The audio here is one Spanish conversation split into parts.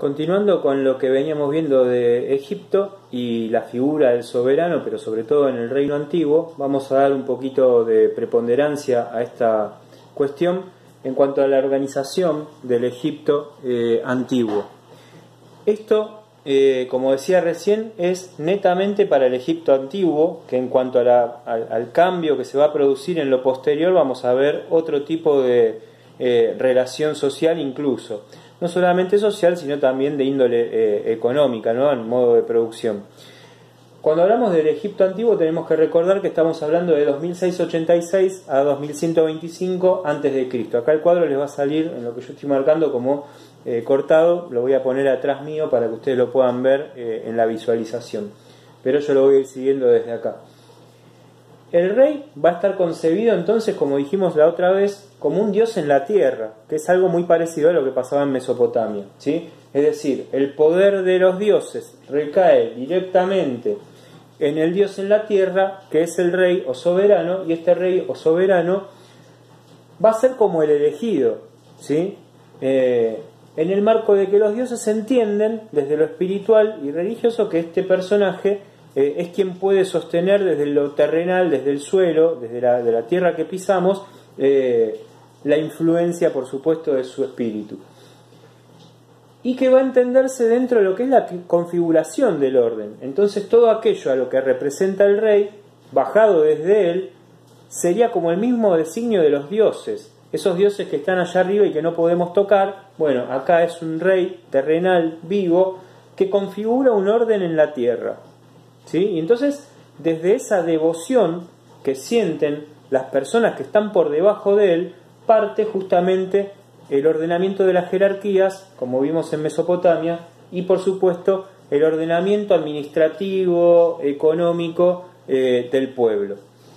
Continuando con lo que veníamos viendo de Egipto y la figura del soberano, pero sobre todo en el reino antiguo, vamos a dar un poquito de preponderancia a esta cuestión en cuanto a la organización del Egipto antiguo. Esto, como decía recién, es netamente para el Egipto antiguo, que en cuanto a al cambio que se va a producir en lo posterior, vamos a ver otro tipo de relación social incluso. No solamente social, sino también de índole económica, ¿no? En modo de producción. Cuando hablamos del Egipto antiguo tenemos que recordar que estamos hablando de 2686 a 2125 a.C. Acá el cuadro les va a salir en lo que yo estoy marcando como cortado, lo voy a poner atrás mío para que ustedes lo puedan ver en la visualización. Pero yo lo voy a ir siguiendo desde acá. El rey va a estar concebido entonces, como dijimos la otra vez, como un dios en la tierra, que es algo muy parecido a lo que pasaba en Mesopotamia, ¿sí? Es decir, el poder de los dioses recae directamente en el dios en la tierra, que es el rey o soberano, y este rey o soberano va a ser como el elegido, ¿sí? En el marco de que los dioses entienden desde lo espiritual y religioso que este personaje es quien puede sostener desde lo terrenal, desde el suelo, desde de la tierra que pisamos, la influencia, por supuesto, de su espíritu. Y que va a entenderse dentro de lo que es la configuración del orden. Entonces todo aquello a lo que representa el rey, bajado desde él, sería como el mismo designio de los dioses. Esos dioses que están allá arriba y que no podemos tocar, bueno, acá es un rey terrenal, vivo, que configura un orden en la tierra. ¿Sí? Y entonces, desde esa devoción que sienten las personas que están por debajo de él, parte justamente el ordenamiento de las jerarquías, como vimos en Mesopotamia, y por supuesto el ordenamiento administrativo, económico del pueblo.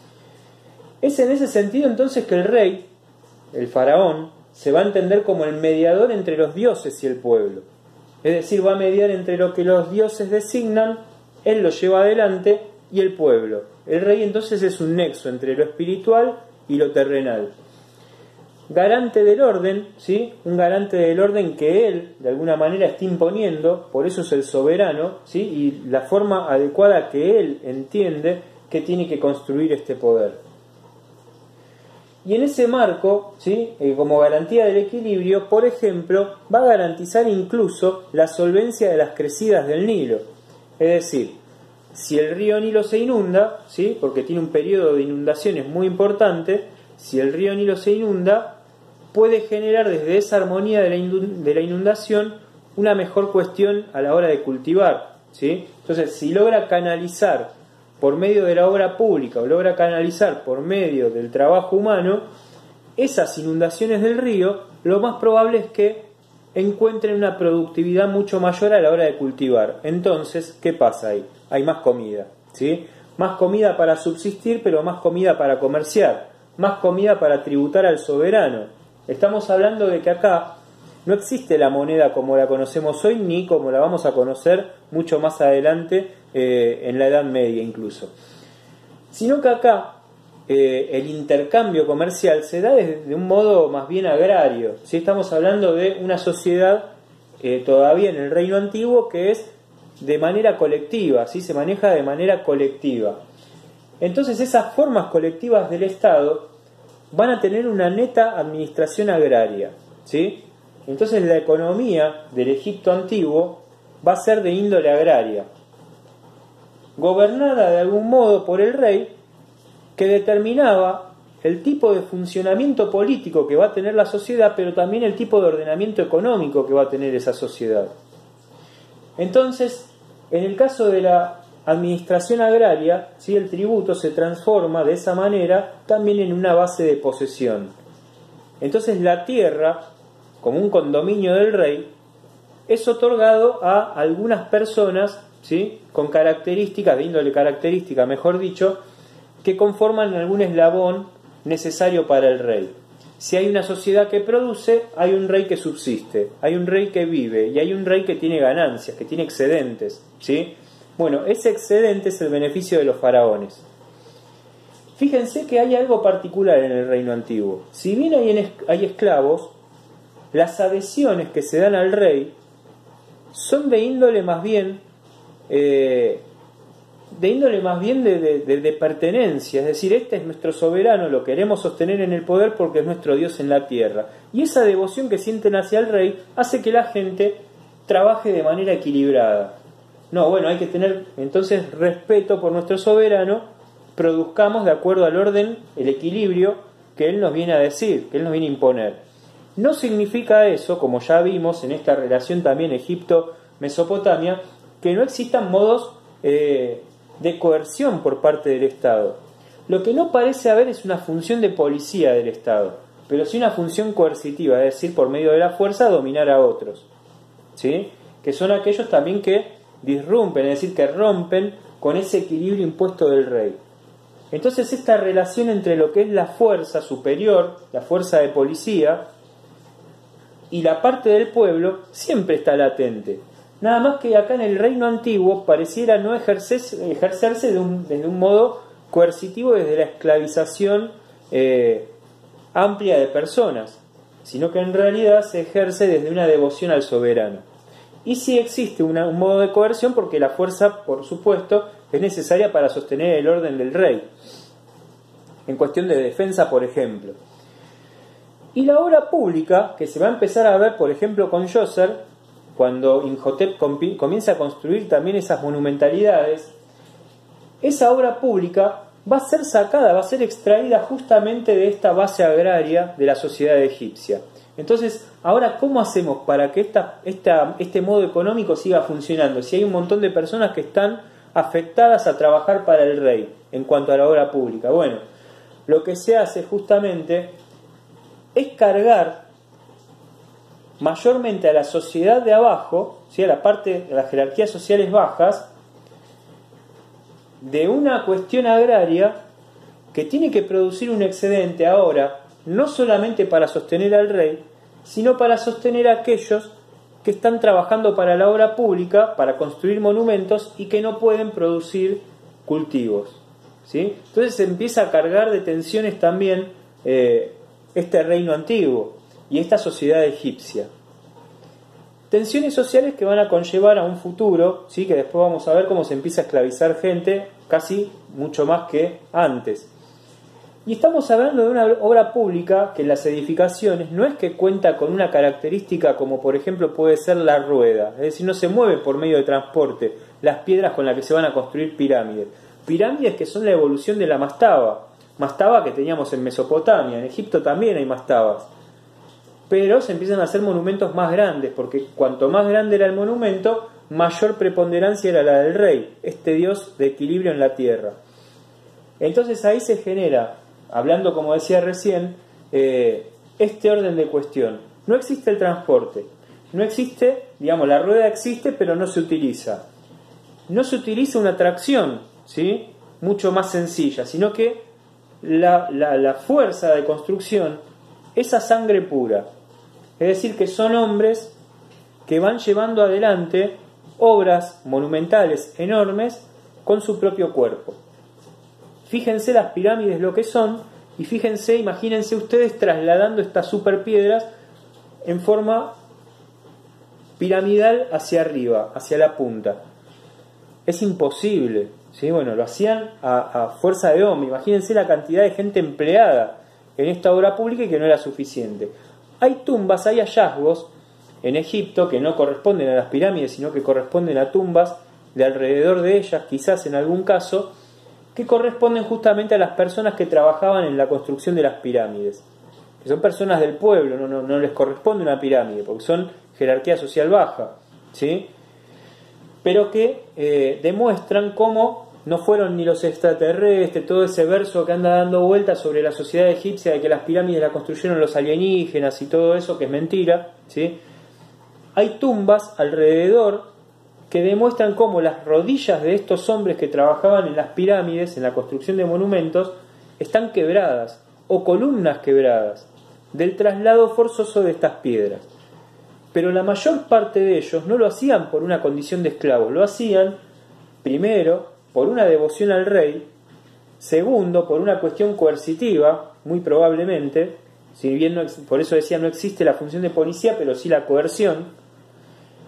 Es en ese sentido entonces que el rey, el faraón, se va a entender como el mediador entre los dioses y el pueblo. Es decir, va a mediar entre lo que los dioses designan, él lo lleva adelante, y el pueblo. El rey entonces es un nexo entre lo espiritual y lo terrenal. Garante del orden, ¿sí? Un garante del orden que él de alguna manera está imponiendo, por eso es el soberano, ¿sí? Y la forma adecuada que él entiende que tiene que construir este poder. Y en ese marco, ¿sí? Como garantía del equilibrio, por ejemplo, va a garantizar incluso la solvencia de las crecidas del Nilo. Es decir, si el río Nilo se inunda, ¿sí? Porque tiene un periodo de inundaciones muy importante, si el río Nilo se inunda, puede generar desde esa armonía de la inundación una mejor cuestión a la hora de cultivar, ¿sí? Entonces, si logra canalizar por medio de la obra pública o logra canalizar por medio del trabajo humano esas inundaciones del río, lo más probable es que encuentren una productividad mucho mayor a la hora de cultivar. Entonces, ¿qué pasa ahí? Hay más comida, ¿sí? Más comida para subsistir, pero más comida para comerciar, más comida para tributar al soberano. Estamos hablando de que acá no existe la moneda como la conocemos hoy, ni como la vamos a conocer mucho más adelante, en la Edad Media incluso. Sino que acá el intercambio comercial se da de un modo más bien agrario. ¿Sí? Estamos hablando de una sociedad todavía en el reino antiguo que es de manera colectiva, ¿sí? Se maneja de manera colectiva. Entonces esas formas colectivas del Estado van a tener una neta administración agraria, ¿sí? Entonces la economía del Egipto antiguo va a ser de índole agraria, gobernada de algún modo por el rey, que determinaba el tipo de funcionamiento político que va a tener la sociedad, pero también el tipo de ordenamiento económico que va a tener esa sociedad. Entonces, en el caso de la administración agraria, ¿sí? El tributo se transforma de esa manera también en una base de posesión. Entonces la tierra, como un condominio del rey, es otorgado a algunas personas, ¿sí? Con características, de índole característica, mejor dicho, que conforman algún eslabón necesario para el rey. Si hay una sociedad que produce, hay un rey que subsiste, hay un rey que vive y hay un rey que tiene ganancias, que tiene excedentes, ¿sí? Bueno, ese excedente es el beneficio de los faraones. Fíjense que hay algo particular en el reino antiguo. Si bien hay esclavos, las adhesiones que se dan al rey son de índole más bien de pertenencia, es decir, este es nuestro soberano, lo queremos sostener en el poder porque es nuestro Dios en la tierra. Y esa devoción que sienten hacia el rey hace que la gente trabaje de manera equilibrada. No, bueno, hay que tener entonces respeto por nuestro soberano, produzcamos de acuerdo al orden, el equilibrio que él nos viene a decir, que él nos viene a imponer. No significa eso, como ya vimos en esta relación también Egipto-Mesopotamia, que no existan modos de coerción por parte del Estado. Lo que no parece haber es una función de policía del Estado, pero sí una función coercitiva, es decir, por medio de la fuerza dominar a otros, ¿sí? Que son aquellos también que disrumpen, es decir, que rompen con ese equilibrio impuesto del rey. Entonces esta relación entre lo que es la fuerza superior, la fuerza de policía, y la parte del pueblo siempre está latente. Nada más que acá en el reino antiguo pareciera no ejercerse desde un modo coercitivo, desde la esclavización amplia de personas, sino que en realidad se ejerce desde una devoción al soberano. Y sí existe un modo de coerción porque la fuerza, por supuesto, es necesaria para sostener el orden del rey, en cuestión de defensa, por ejemplo. Y la obra pública, que se va a empezar a ver, por ejemplo, con Djoser, cuando Imhotep comienza a construir también esas monumentalidades, esa obra pública va a ser sacada, va a ser extraída justamente de esta base agraria de la sociedad egipcia. Entonces, ahora, ¿cómo hacemos para que este modo económico siga funcionando? Si hay un montón de personas que están afectadas a trabajar para el rey en cuanto a la obra pública. Bueno, lo que se hace justamente es cargar mayormente a la sociedad de abajo, ¿sí? A la parte de las jerarquías sociales bajas, de una cuestión agraria que tiene que producir un excedente ahora, no solamente para sostener al rey, sino para sostener a aquellos que están trabajando para la obra pública, para construir monumentos y que no pueden producir cultivos, ¿sí? Entonces se empieza a cargar de tensiones también este reino antiguo y esta sociedad egipcia. Tensiones sociales que van a conllevar a un futuro, ¿sí? Que después vamos a ver cómo se empieza a esclavizar gente, casi mucho más que antes. Y estamos hablando de una obra pública que en las edificaciones no es que cuenta con una característica como por ejemplo puede ser la rueda, es decir, no se mueve por medio de transporte las piedras con las que se van a construir pirámides. Pirámides que son la evolución de la mastaba que teníamos en Mesopotamia, en Egipto también hay mastabas. Pero se empiezan a hacer monumentos más grandes, porque cuanto más grande era el monumento, mayor preponderancia era la del rey, este dios de equilibrio en la tierra. Entonces ahí se genera, hablando como decía recién, este orden de cuestión. No existe el transporte, no existe, digamos, la rueda existe pero no se utiliza. No se utiliza una tracción, ¿sí? Mucho más sencilla, sino que la fuerza de construcción es a sangre pura. Es decir, que son hombres que van llevando adelante obras monumentales enormes con su propio cuerpo. Fíjense las pirámides lo que son y fíjense, imagínense ustedes trasladando estas superpiedras en forma piramidal hacia arriba, hacia la punta. Es imposible, ¿sí? Bueno, lo hacían a fuerza de hombre. Imagínense la cantidad de gente empleada en esta obra pública y que no era suficiente. Hay tumbas, hay hallazgos en Egipto que no corresponden a las pirámides, sino que corresponden a tumbas de alrededor de ellas, quizás en algún caso, que corresponden justamente a las personas que trabajaban en la construcción de las pirámides. Que son personas del pueblo, no les corresponde una pirámide, porque son jerarquía social baja, ¿sí? Pero que demuestran cómo no fueron ni los extraterrestres, todo ese verso que anda dando vueltas sobre la sociedad egipcia de que las pirámides las construyeron los alienígenas y todo eso, que es mentira, ¿sí? Hay tumbas alrededor que demuestran cómo las rodillas de estos hombres que trabajaban en las pirámides, en la construcción de monumentos, están quebradas, o columnas quebradas, del traslado forzoso de estas piedras. Pero la mayor parte de ellos no lo hacían por una condición de esclavos, lo hacían, primero, por una devoción al rey, segundo, por una cuestión coercitiva, muy probablemente, si bien por eso decía no existe la función de policía, pero sí la coerción,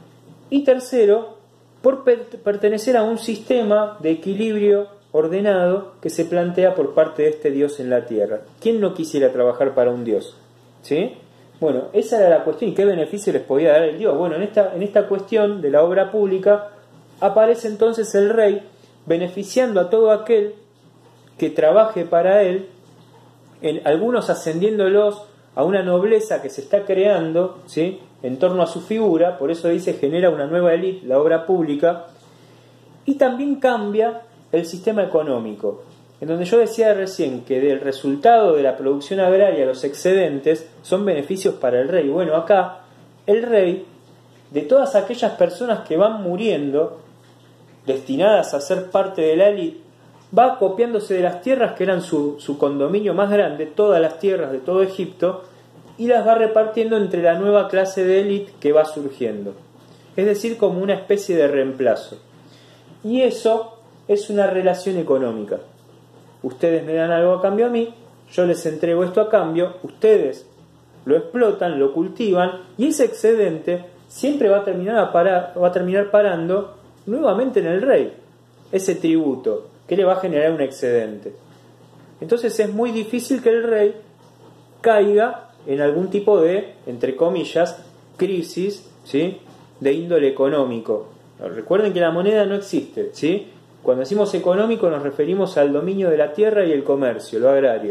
Y tercero, por pertenecer a un sistema de equilibrio ordenado que se plantea por parte de este Dios en la tierra. ¿Quién no quisiera trabajar para un Dios? ¿Sí? Bueno, esa era la cuestión. ¿Y qué beneficio les podía dar el Dios? Bueno, en esta cuestión de la obra pública aparece entonces el rey beneficiando a todo aquel que trabaje para él, algunos ascendiéndolos a una nobleza que se está creando, ¿sí?, en torno a su figura. Por eso dice, genera una nueva élite, la obra pública. Y también cambia el sistema económico, en donde yo decía recién que del resultado de la producción agraria los excedentes son beneficios para el rey. Bueno, acá el rey, de todas aquellas personas que van muriendo destinadas a ser parte de la élite, va acopiándose de las tierras que eran su condominio más grande, todas las tierras de todo Egipto, y las va repartiendo entre la nueva clase de élite que va surgiendo. Es decir, como una especie de reemplazo. Y eso es una relación económica. Ustedes me dan algo a cambio a mí, yo les entrego esto a cambio, ustedes lo explotan, lo cultivan, y ese excedente siempre va a terminar parando nuevamente en el rey. Ese tributo que le va a generar un excedente. Entonces es muy difícil que el rey caiga en algún tipo de, entre comillas, crisis, ¿sí?, de índole económico. Recuerden que la moneda no existe, ¿sí? Cuando decimos económico nos referimos al dominio de la tierra y el comercio, lo agrario.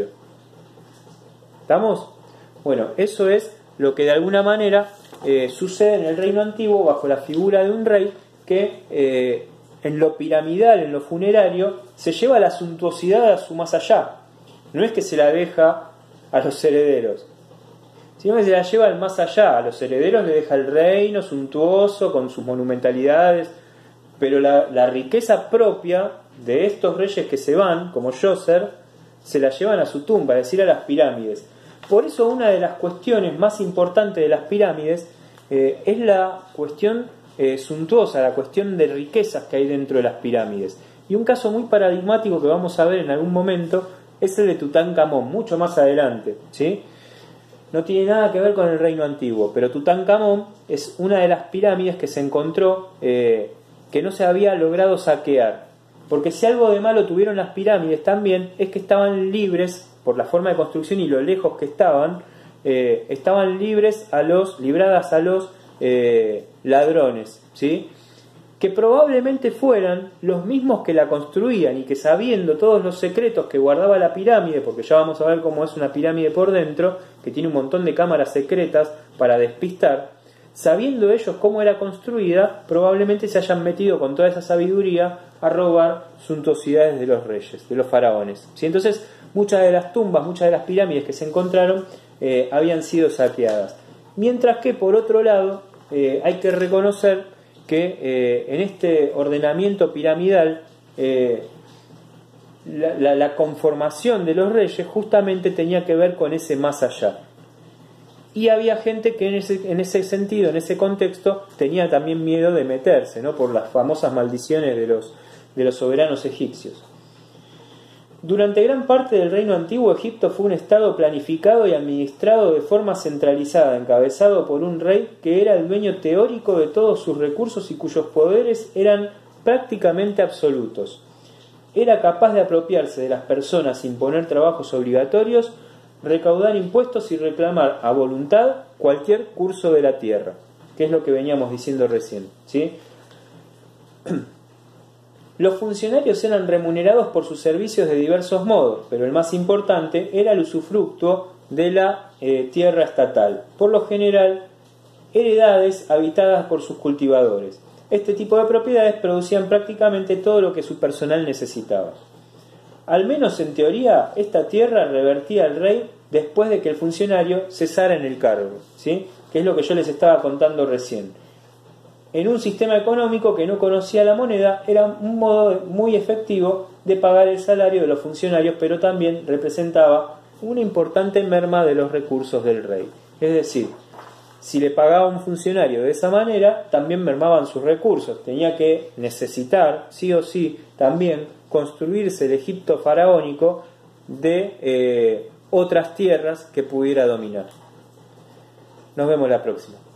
¿Estamos? Bueno, eso es lo que de alguna manera sucede en el reino antiguo bajo la figura de un rey que en lo piramidal, en lo funerario, se lleva la suntuosidad a su más allá. No es que se la deja a los herederos, sino que se la lleva al más allá. A los herederos le deja el reino suntuoso con sus monumentalidades, pero la riqueza propia de estos reyes que se van, como Djoser, se la llevan a su tumba, es decir, a las pirámides. Por eso una de las cuestiones más importantes de las pirámides es la cuestión suntuosa, la cuestión de riquezas que hay dentro de las pirámides. Y un caso muy paradigmático que vamos a ver en algún momento es el de Tutankamón, mucho más adelante, ¿sí? No tiene nada que ver con el reino antiguo, pero Tutankamón es una de las pirámides que se encontró que no se había logrado saquear. Porque si algo de malo tuvieron las pirámides también es que estaban libres, por la forma de construcción y lo lejos que estaban libradas a los ladrones, ¿sí?, que probablemente fueran los mismos que la construían y que, sabiendo todos los secretos que guardaba la pirámide, porque ya vamos a ver cómo es una pirámide por dentro, que tiene un montón de cámaras secretas para despistar, sabiendo ellos cómo era construida, probablemente se hayan metido con toda esa sabiduría a robar suntuosidades de los reyes, de los faraones, ¿sí? Entonces muchas de las tumbas, muchas de las pirámides que se encontraron habían sido saqueadas. Mientras que por otro lado hay que reconocer que en este ordenamiento piramidal la conformación de los reyes justamente tenía que ver con ese más allá. Y había gente que en ese sentido, en ese contexto, tenía también miedo de meterse, ¿no?, por las famosas maldiciones de los soberanos egipcios. Durante gran parte del reino antiguo, Egipto fue un estado planificado y administrado de forma centralizada, encabezado por un rey que era el dueño teórico de todos sus recursos y cuyos poderes eran prácticamente absolutos. Era capaz de apropiarse de las personas sin poner trabajos obligatorios, recaudar impuestos y reclamar a voluntad cualquier curso de la tierra, que es lo que veníamos diciendo recién, ¿sí? Los funcionarios eran remunerados por sus servicios de diversos modos, pero el más importante era el usufructo de la tierra estatal, por lo general heredades habitadas por sus cultivadores. Este tipo de propiedades producían prácticamente todo lo que su personal necesitaba. Al menos en teoría, esta tierra revertía al rey después de que el funcionario cesara en el cargo, ¿sí?, que es lo que yo les estaba contando recién. En un sistema económico que no conocía la moneda, era un modo muy efectivo de pagar el salario de los funcionarios, pero también representaba una importante merma de los recursos del rey. Es decir, si le pagaba a un funcionario de esa manera, también mermaban sus recursos. Tenía que necesitar, sí o sí, también construirse el Egipto faraónico de otras tierras que pudiera dominar. Nos vemos la próxima.